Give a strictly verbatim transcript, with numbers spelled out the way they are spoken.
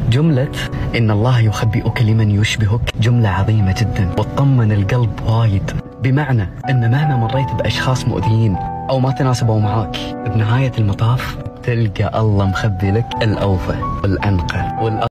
جملة إن الله يخبئك لمن يشبهك جملة عظيمة جدا وتطمن القلب وايد، بمعنى أن مهما مريت بأشخاص مؤذيين أو ما تناسبوا معاك، بنهاية المطاف تلقى الله مخبي لك الأوفى والأنقى والأ